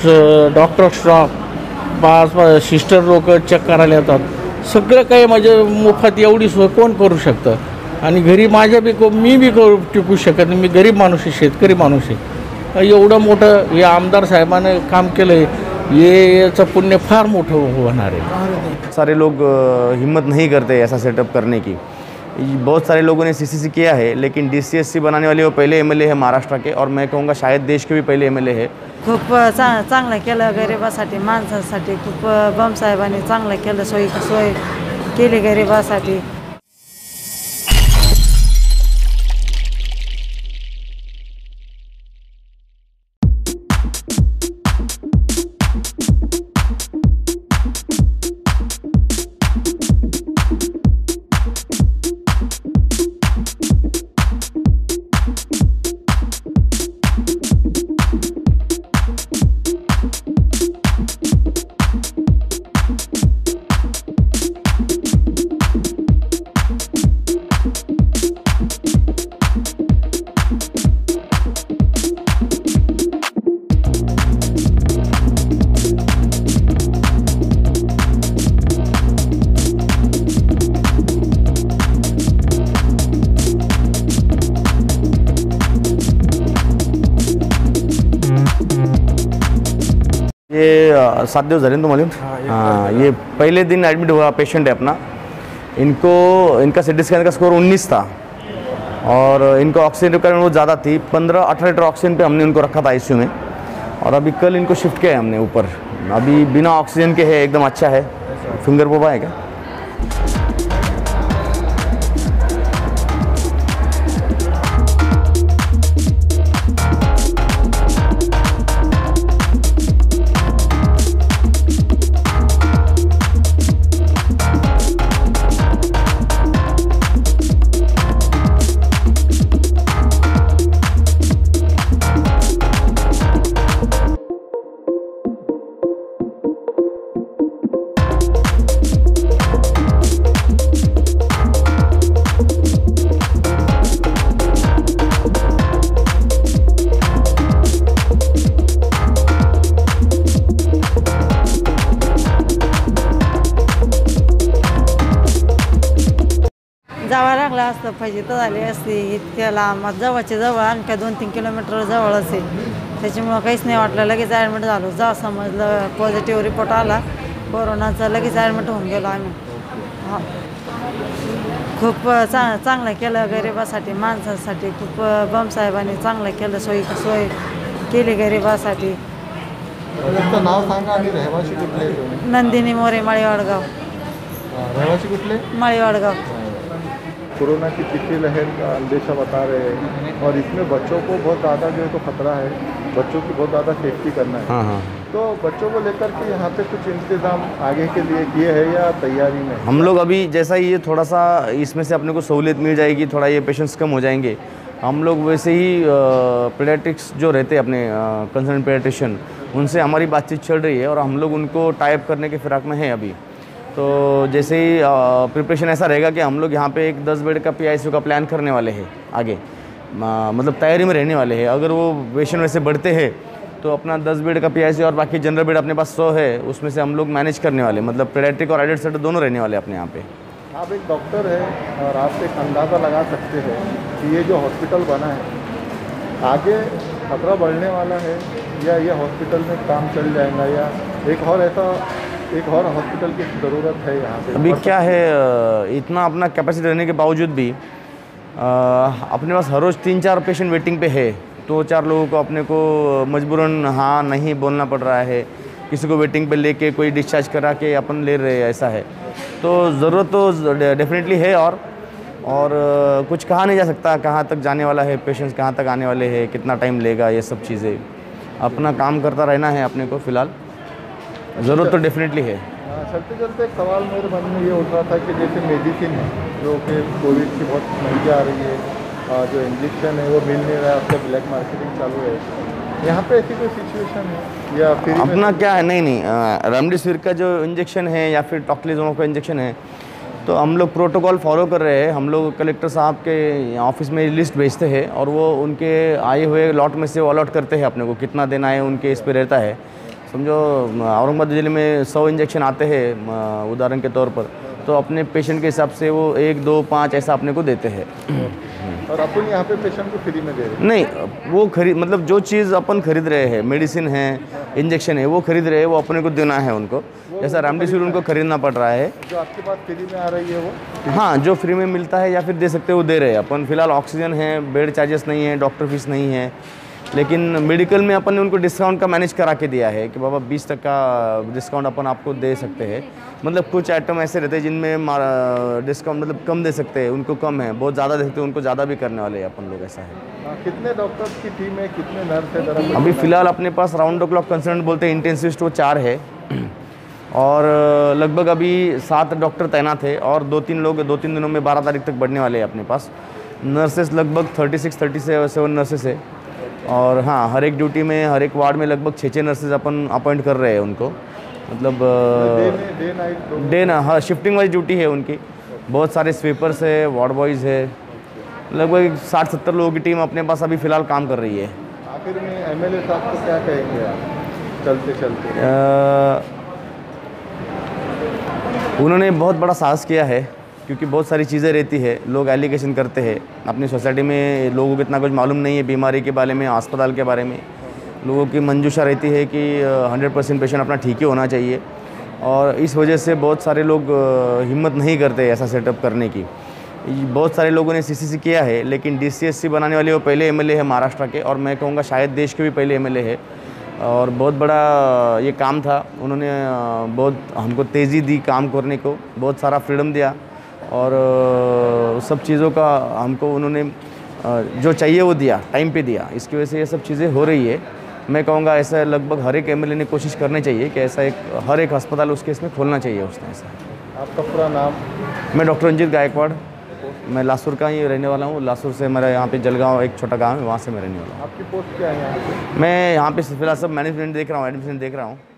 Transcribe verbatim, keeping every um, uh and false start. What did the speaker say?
Doctor staff पाच sister लोक check करायला येतात. सगळं काही म्हणजे मोफत एवढी सोय कोण करू शकतं. आणि घरी माझ्या बी को मी बी करू टिकू शकत नाही. मी गरीब माणूस आहे, शेतकरी माणूस आहे. एवढं मोठं हे आमदार साहेबांनी काम केलं आहे, ये याचं पुण्य फार मोठं होणार है. सारे लोग हिम्मत नहीं करते ऐसा सेटअप करने की. बहुत सारे लोगों ने सीसीसी किया है, लेकिन डीसीएससी बनाने वाले वो पहले एमएलए है महाराष्ट्र के, और मैं कहूँगा शायद देश के भी पहले एमएलए है. खूप चा चांगलं केलं गरिबासाठी, माणसासाठी. खूप बम साहेबांनी चांगलं केलं, सोयी सोय केली गरिबासाठी. ये सात दिवस झाले तुम्हाला. हाँ, ये पहले दिन एडमिट हुआ पेशेंट है अपना. इनको इनका सिटी स्कैन का स्कोर उन्नीस था, और इनको ऑक्सीजन रिक्वायरमेंट बहुत ज़्यादा थी. पंद्रह अठारह लीटर ऑक्सीजन पे हमने उनको रखा था आईसीयू में, और अभी कल इनको शिफ्ट किया है हमने ऊपर. अभी बिना ऑक्सीजन के है, एकदम अच्छा है. फिंगर पोपा है क्या? जावं लागलं असतं पाहिजे तर झाली असती. इतक्या लांब जवळच्या जवळ आणखी दोन तीन किलोमीटर जवळ असेल, त्याच्यामुळं काहीच नाही वाटलं. लगेच ॲडमिट झालो. जा समजलं पॉझिटिव्ह रिपोर्ट आला कोरोनाचा, लगेच ॲडमिट होऊन गेलो आम्ही. हां, खूप चा चांगलं केलं गरिबासाठी, माणसासाठी. खूप बम साहेबांनी चांगलं केलं, सोयी सोय केली गरिबासाठी. तुमचं नाव सांगा आणि रहिवासी कुठले? नंदिनी मोरे, माळीवाडगाव. रहिवासी कुठले? माळीवाडगाव. कोरोना की तीसरी लहर का अंदेशा बता रहे हैं, और इसमें बच्चों को बहुत ज़्यादा जो है तो खतरा है. बच्चों की बहुत ज़्यादा सेफ्टी करना है. हाँ हाँ. तो बच्चों को लेकर के यहाँ पे कुछ इंतजाम आगे के लिए किए हैं या तैयारी में? हम लोग अभी जैसा ये थोड़ा सा इसमें से अपने को सहूलियत मिल जाएगी, थोड़ा ये पेशेंट्स कम हो जाएंगे, हम लोग वैसे ही पीडियाट्रिक्स जो रहते हैं अपने कंसर्न पीडियाट्रिशियन, उनसे हमारी बातचीत चल रही है, और हम लोग उनको टाइप करने के फिराक में हैं अभी. तो जैसे ही प्रिपरेशन ऐसा रहेगा कि हम लोग यहाँ पे एक दस बेड का पीआईसीयू का प्लान करने वाले हैं आगे. मतलब तैयारी में रहने वाले हैं. अगर वो पेशेंट वैसे बढ़ते हैं तो अपना दस बेड का पीआईसीयू और बाकी जनरल बेड अपने पास सौ है, उसमें से हम लोग मैनेज करने वाले. मतलब पीडियाट्रिक और एडल्ट सेंटर दोनों रहने वाले अपने यहाँ पे. आप एक डॉक्टर हैं और आप एक अंदाज़ा लगा सकते हैं कि ये जो हॉस्पिटल बना है, आगे खतरा बढ़ने वाला है, या ये हॉस्पिटल में काम चल जाएगा, या एक और ऐसा एक और हॉस्पिटल की ज़रूरत है यहाँ पे? अभी क्या है, इतना अपना कैपेसिटी रहने के बावजूद भी अपने पास हर रोज़ तीन चार पेशेंट वेटिंग पे है. तो चार लोगों को अपने को मजबूरन हाँ नहीं बोलना पड़ रहा है. किसी को वेटिंग पे लेके कोई डिस्चार्ज करा के अपन ले रहे हैं, ऐसा है. तो ज़रूरत तो डेफिनेटली है, और और कुछ कहा नहीं जा सकता कहाँ तक जाने वाला है पेशेंट्स, कहाँ तक आने वाले हैं, कितना टाइम लेगा, ये सब चीज़ें. अपना काम करता रहना है अपने को. फ़िलहाल ज़रूरत तो डेफिनेटली है. चलते चलते एक सवाल मेरे मन में ये उठ रहा था कि जैसे मेडिसिन है जो कि कोविड की बहुत महंगी आ रही है, जो इंजेक्शन है वो मिल नहीं रहा है, उसका ब्लैक मार्केटिंग चालू है, यहाँ पे ऐसी कोई सिचुएशन है या फिर अपना क्या है? नहीं नहीं, रेमडेसिविर का जो इंजेक्शन है या फिर टॉक्लिजोमा का इंजेक्शन है, तो हम लोग प्रोटोकॉल फॉलो कर रहे हैं. हम लोग कलेक्टर साहब के ऑफिस में लिस्ट भेजते हैं, और वो उनके आए हुए लॉट में से वो अलॉट करते हैं अपने को कितना देना है, उनके इस पे रहता है. समझो औरंगाबाद ज़िले में सौ इंजेक्शन आते हैं अ, उदाहरण के तौर पर, तो अपने पेशेंट के हिसाब से वो एक दो पाँच ऐसा अपने को देते हैं। और अपन यहाँ पे पेशेंट को फ्री में दे रहे हैं? नहीं, वो खरीद मतलब जो चीज़ अपन खरीद रहे हैं, मेडिसिन है, इंजेक्शन है, वो खरीद रहे हैं, वो अपने को देना है उनको। जैसा रेमडेसिविर उनको खरीदना पड़ रहा है। जो आपके पास फ्री में आ रही है वो? हाँ, जो फ्री में मिलता है या फिर दे सकते हैं वो दे रहे हैं अपन। फिलहाल ऑक्सीजन है, बेड चार्जेस नहीं है, डॉक्टर फीस नहीं है, लेकिन मेडिकल में अपन ने उनको डिस्काउंट का मैनेज करा के दिया है कि बाबा बीस तक का डिस्काउंट अपन आपको दे सकते हैं। मतलब कुछ आइटम ऐसे रहते हैं जिनमें डिस्काउंट मतलब कम दे सकते हैं, उनको कम है, बहुत ज़्यादा दे सकते हैं उनको ज़्यादा भी करने वाले हैं अपन लोग, ऐसा है। हाँ, कितने डॉक्टर्स की टीम है, कितने नर्स है जरा? अभी फ़िलहाल अपने पास राउंड द क्लॉक कंसल्टेंट बोलते हैं इंटेंसिविस्ट वो चार है, और लगभग अभी सात डॉक्टर तैनात है, और दो तीन लोग दो तीन दिनों में बारह तारीख तक बढ़ने वाले हैं अपने पास। नर्सेस लगभग thirty six thirty seven nurses है, और हाँ, हर एक ड्यूटी में हर एक वार्ड में लगभग छः छः नर्सेज अपन अपॉइंट कर रहे हैं उनको। मतलब डे, डे नाइट डे ना हाँ, शिफ्टिंग वाइज ड्यूटी है उनकी। बहुत सारे स्वीपर्स है, वार्ड बॉयज़ है, लगभग साठ सत्तर लोगों की टीम अपने पास अभी फ़िलहाल काम कर रही है। आखिर में एमएलए साहब को क्या कहेंगे आप चलते चलते? आ, उन्होंने बहुत बड़ा साहस किया है, क्योंकि बहुत सारी चीज़ें रहती है, लोग एलिगेशन करते हैं अपनी सोसाइटी में, लोगों को इतना कुछ मालूम नहीं है बीमारी के बारे में, अस्पताल के बारे में। लोगों की मंजूशा रहती है कि हंड्रेड परसेंट पेशेंट अपना ठीक ही होना चाहिए, और इस वजह से बहुत सारे लोग अ, हिम्मत नहीं करते ऐसा सेटअप करने की। बहुत सारे लोगों ने सीसीसी किया है, लेकिन डीसीएससी बनाने वाले वो पहले एमएलए है महाराष्ट्र के, और मैं कहूँगा शायद देश के भी पहले एमएलए है, और बहुत बड़ा ये काम था। उन्होंने अ, बहुत हमको तेज़ी दी काम करने को, बहुत सारा फ्रीडम दिया, और अ, सब चीज़ों का हमको उन्होंने अ, जो चाहिए वो दिया, टाइम पे दिया। इसकी वजह से ये सब चीज़ें हो रही है। मैं कहूँगा ऐसा लगभग हर एक एमएलए ने कोशिश करनी चाहिए कि ऐसा एक हर एक अस्पताल उसके इसमें खोलना चाहिए उसने ऐसा। आपका पूरा नाम? मैं डॉक्टर रंजीत गायकवाड़, मैं लासुर का ही रहने वाला हूँ। लासुर से मेरा यहाँ पे जलगांव एक छोटा गांव है, वहाँ से मैं रहने वाला हूँ। आपकी पोस्ट क्या है यहाँ पे? मैं यहाँ पे फिलहाल सब मैनेजमेंट देख रहा हूँ, एडमिशन देख रहा हूँ।